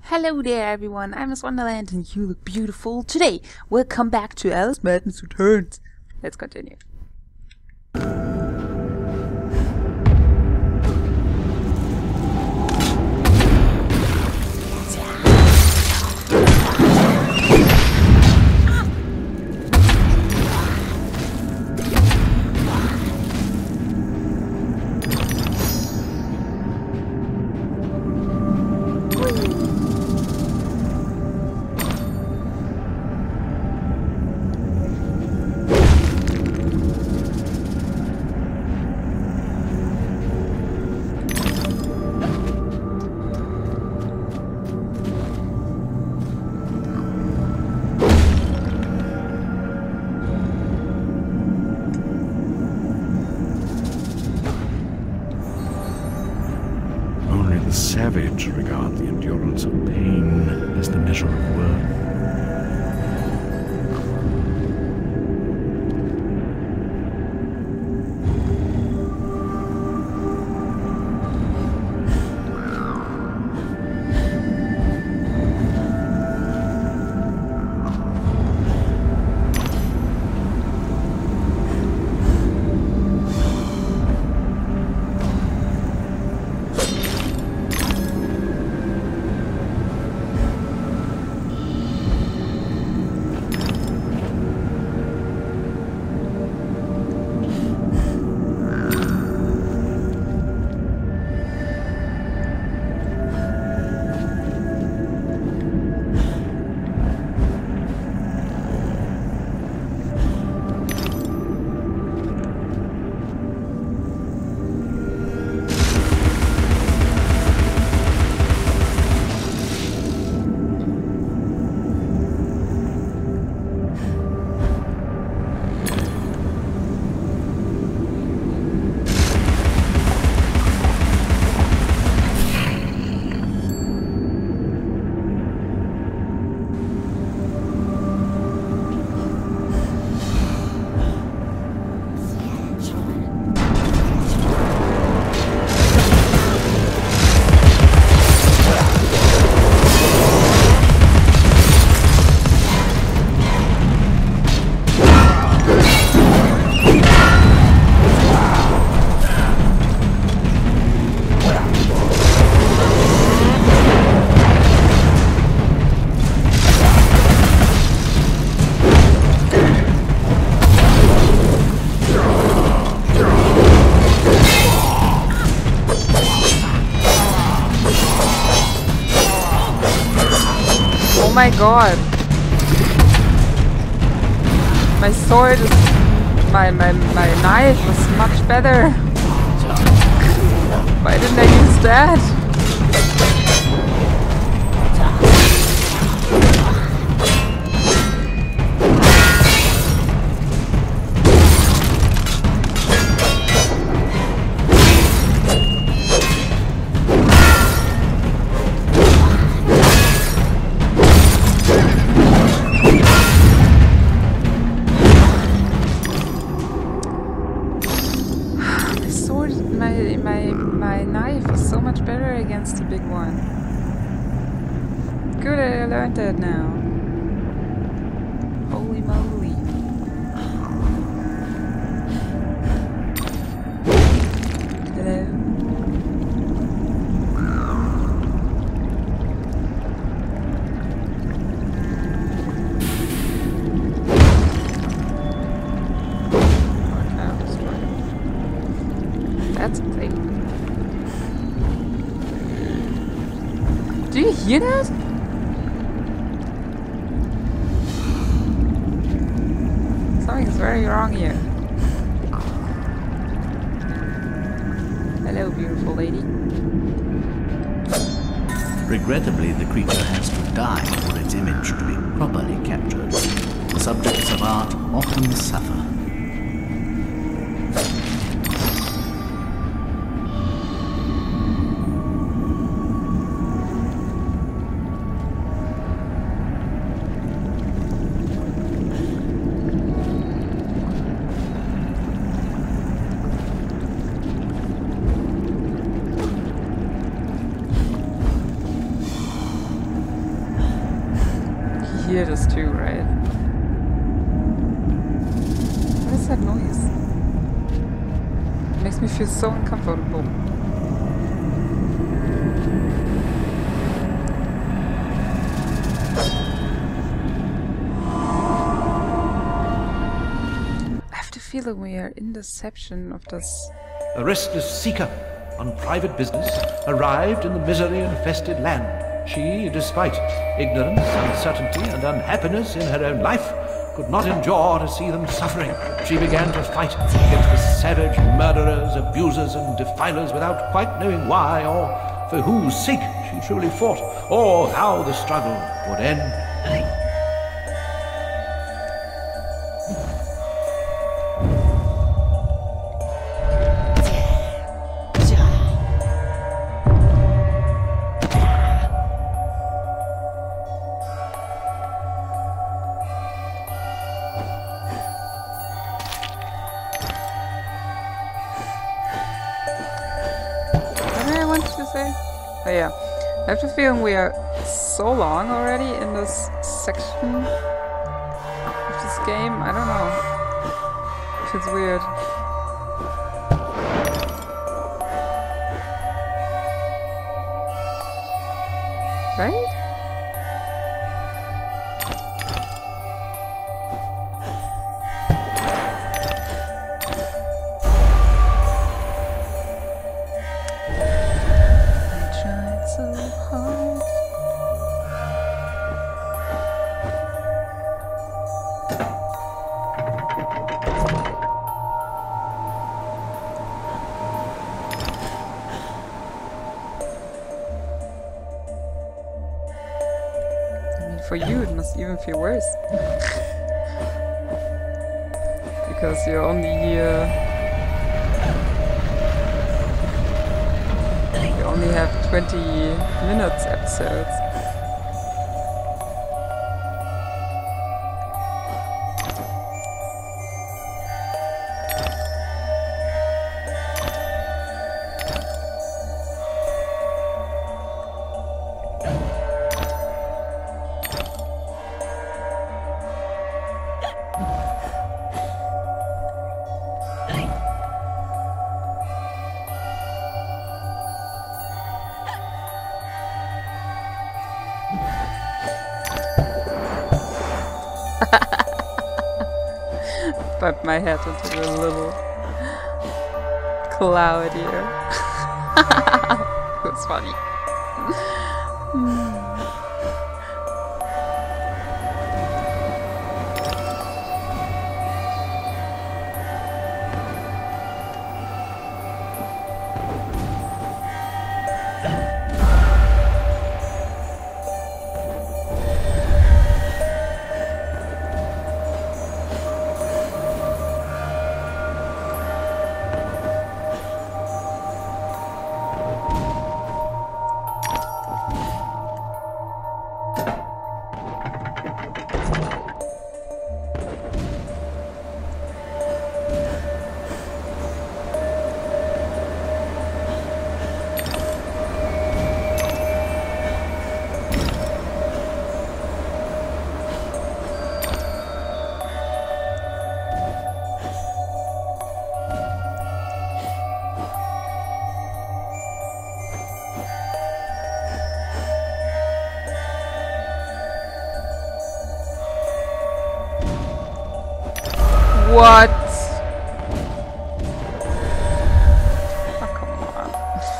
Hello there everyone, I'm Miss Wonderland and you look beautiful. Today, welcome back to Alice Madness Returns. Let's continue. The savage regard the endurance of pain as the measure of worth. Oh my god! My sword is... my knife was much better! Why didn't I use that? My knife is so much better against the big one. Good, I learned that now. Holy moly. Hello. That's a thing. Do you hear that? Something's very wrong here. Hello, beautiful lady. Regrettably, the creature has to die for its image to be properly captured. The subjects of art often suffer. hear this too, right? What is that noise? It makes me feel so uncomfortable. I have the feeling we are in deception of this. A restless seeker on private business arrived in the misery-infested land. She, despite ignorance, uncertainty, and unhappiness in her own life, could not endure to see them suffering. She began to fight against the savage murderers, abusers, and defilers without quite knowing why or for whose sake she truly fought, or how the struggle would end. Oh yeah, I have the feeling we are so long already in this section of this game. I don't know. It feels weird. Right? For you, it must even feel worse. Because you're only here... You only have 20 minutes episodes. Bumped my head into a little cloud here. That's funny. What? Oh, come on.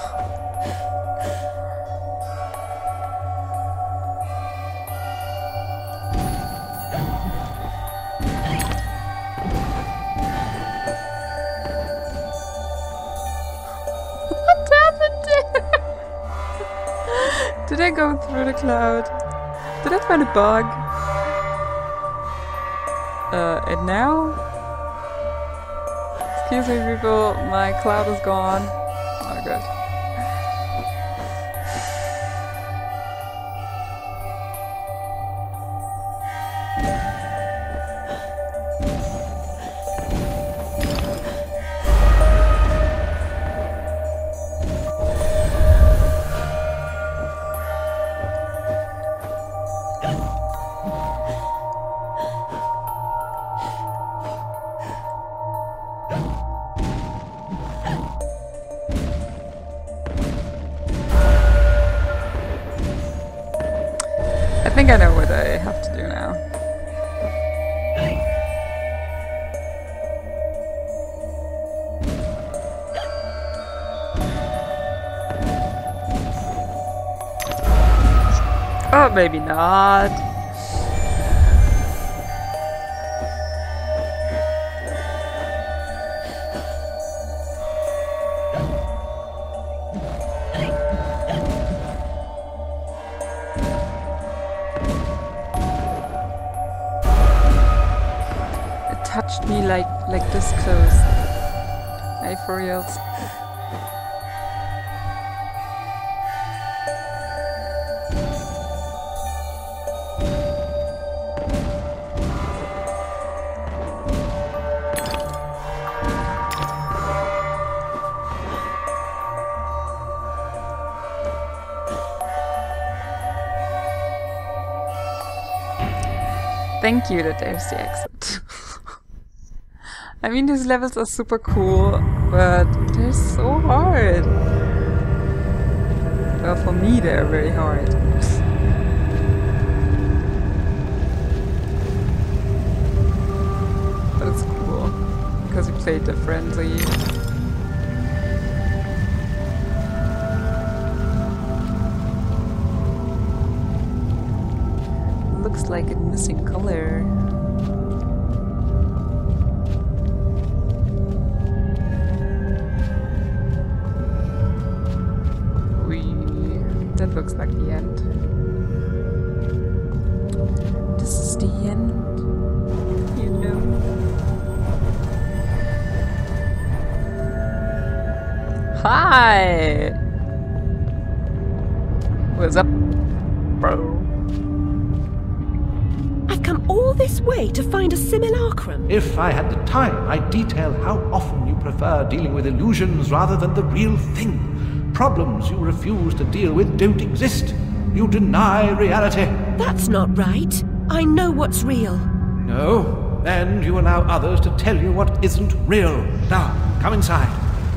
What happened there? Did I go through the cloud? Did I find a bug? And now? Excuse me, people, my cloud is gone. Oh, good. I think I know what I have to do now. Oh, maybe not. It touched me like this close. Hey, for reals. Thank you that there's the exit. I mean, these levels are super cool, but they're so hard. Well, for me they're very hard. But it's cool, because you play differently. Looks like a missing color. That looks like the end. This is the end, you know. Hi! What's up, bro? I've come all this way to find a simulacrum. If I had the time, I'd detail how often you prefer dealing with illusions rather than the real thing. Problems you refuse to deal with don't exist. You deny reality. That's not right. I know what's real. No, and you allow others to tell you what isn't real. Now, come inside.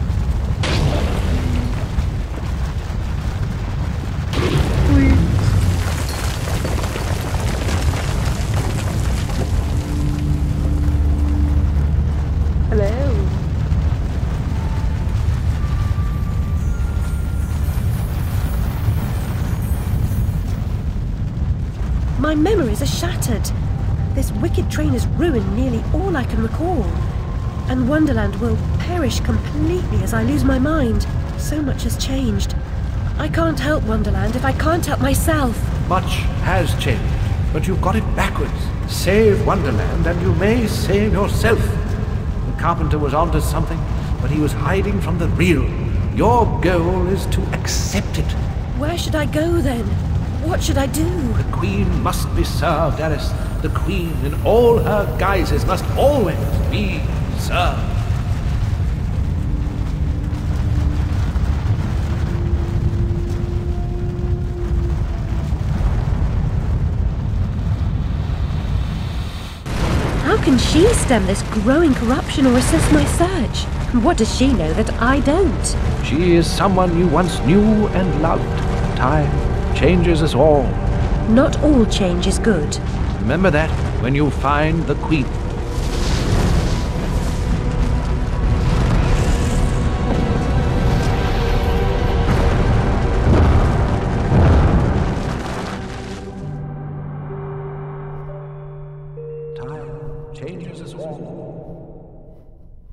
My memories are shattered. This wicked train has ruined nearly all I can recall. And Wonderland will perish completely as I lose my mind. So much has changed. I can't help Wonderland if I can't help myself. Much has changed, but you've got it backwards. Save Wonderland and you may save yourself. The carpenter was onto something, but he was hiding from the real. Your goal is to accept it. Where should I go then? What should I do? The Queen must be served, Alice. The Queen, in all her guises, must always be served. How can she stem this growing corruption or assist my search? What does she know that I don't? She is someone you once knew and loved. Time changes us all. Not all change is good. Remember that when you find the Queen. Time changes us all.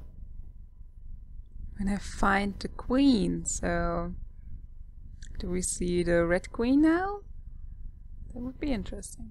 When I find the Queen, so... Do we see the Red Queen now? That would be interesting.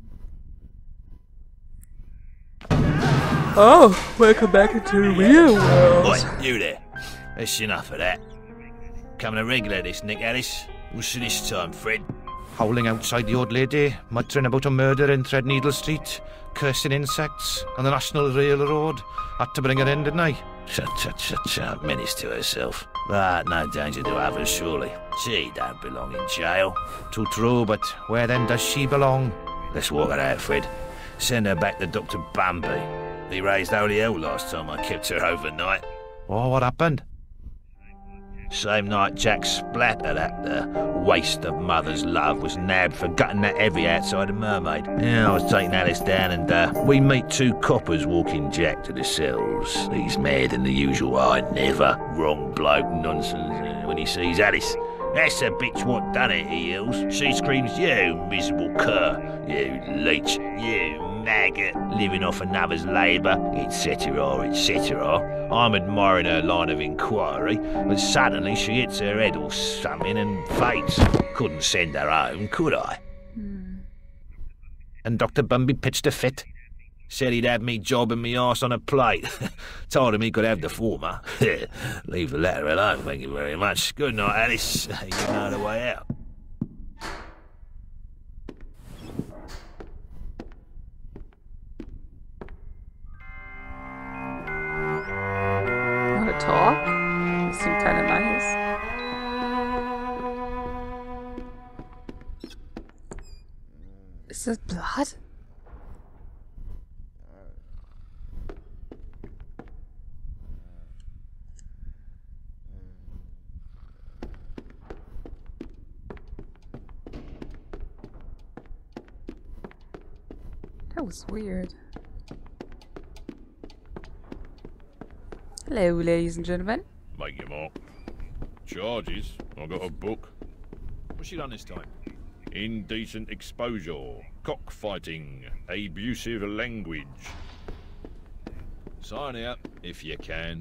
Oh, welcome back into the real world. Oi, you there. That's enough of that. Coming a regular this, Nick Alice. What's this time, Fred? Howling outside the old lady, muttering about a murder in Threadneedle Street, cursing insects on the National Railroad. Had to bring her in, didn't I? Shut, menace to herself. But no danger to others, surely. She don't belong in jail. Too true, but where then does she belong? Let's walk her out, Fred. Send her back to Dr. Bambi. He raised holy hell last time I kept her overnight. Oh, what happened? Same night Jack splattered at the waste of mother's love was nabbed for gutting that heavy outside a mermaid. Yeah, I was taking Alice down and we meet two coppers walking Jack to the cells. He's mad than the usual I never. Wrong bloke nonsense when he sees Alice. That's the bitch what done it, he yells. She screams, you miserable cur, you leech, you maggot, living off another's labour, etc., etc. I'm admiring her line of inquiry, but suddenly she hits her head or something and faints. Couldn't send her home, could I? And Dr. Bumby pitched a fit. Said he'd have me jobbing me arse on a plate. Told him he could have the former. Leave the latter alone, thank you very much. Good night, Alice. You know the way out. Want to talk? You seem kind of nice. Is this blood? That was weird. Hello, ladies and gentlemen. Make your mark. Charges? I got a book. What's she done this time? Indecent exposure, cockfighting, abusive language. Sign out if you can.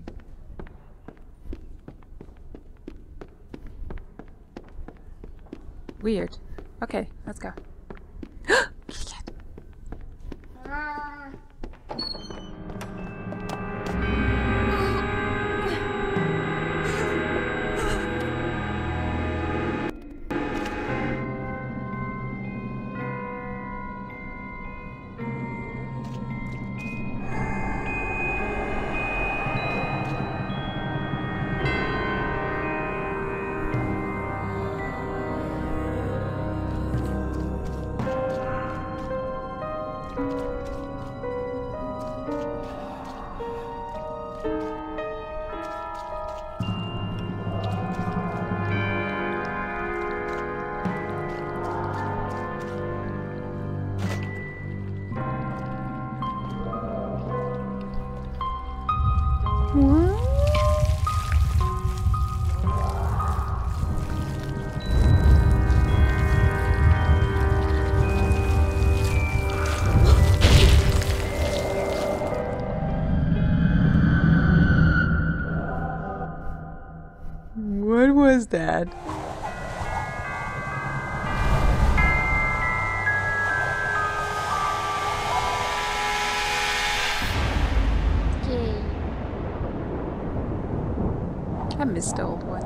Weird. Okay, let's go. What was that? I missed the old one.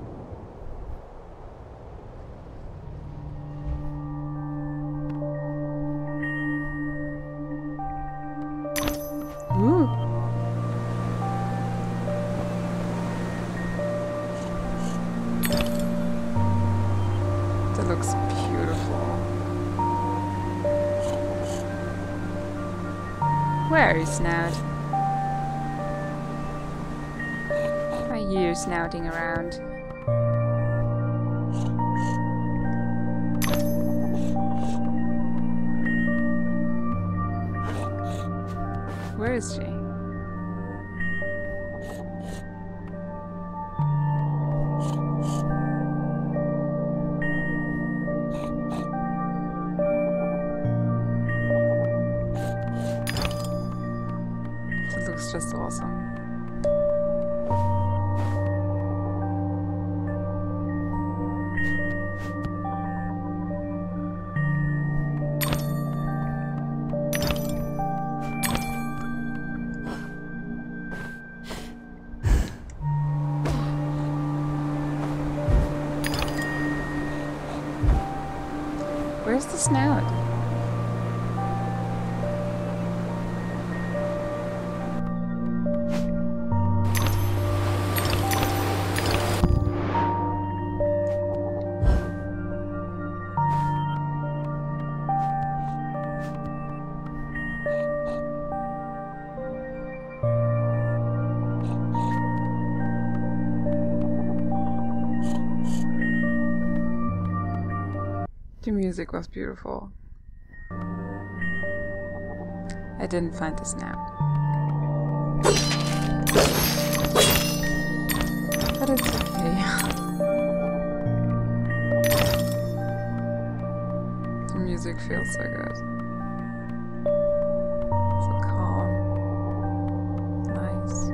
Ooh. That looks beautiful. Where is Snout? Why are you snouting around? Where is she? This looks just awesome. Where's the snout? music was beautiful. I didn't find the snap. But it's okay. The music feels so good. So calm. Nice.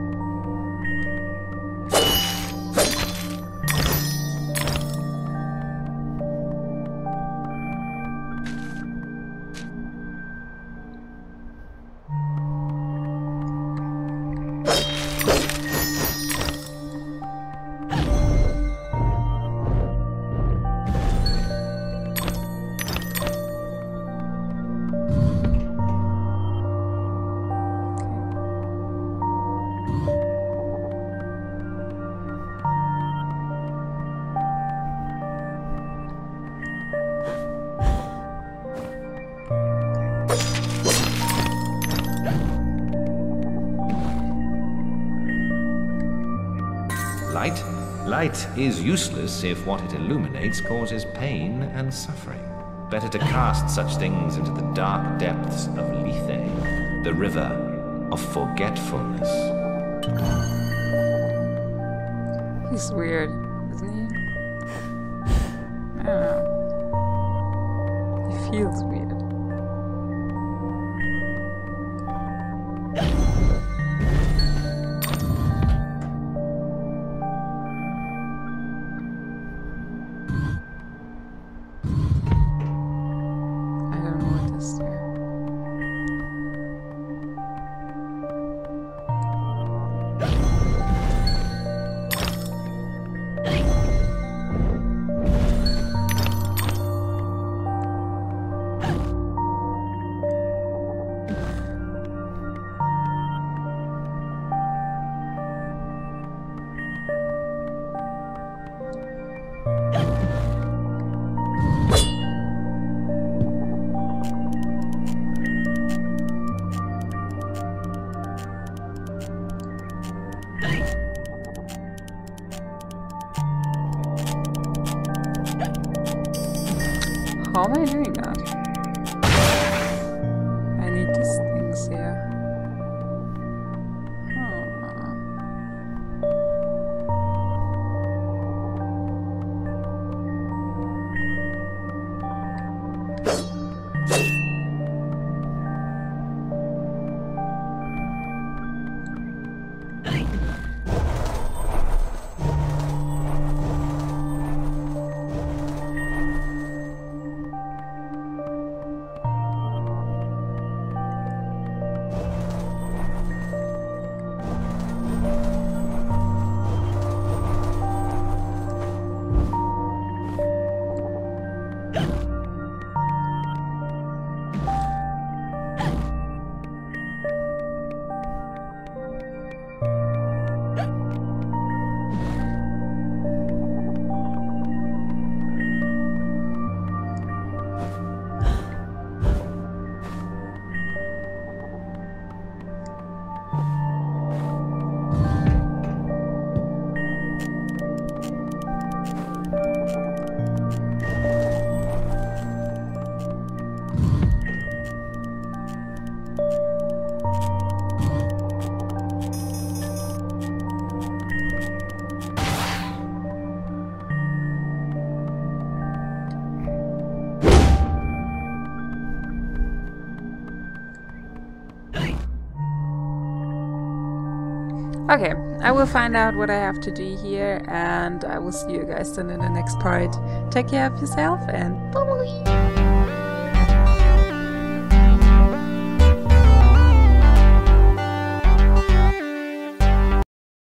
Light is useless if what it illuminates causes pain and suffering. Better to cast such things into the dark depths of Lethe, the river of forgetfulness. He's weird, isn't he? I don't know. He feels weird. How am I doing that? I need these things here. Okay, I will find out what I have to do here, and I will see you guys then in the next part. Take care of yourself, and bye-bye!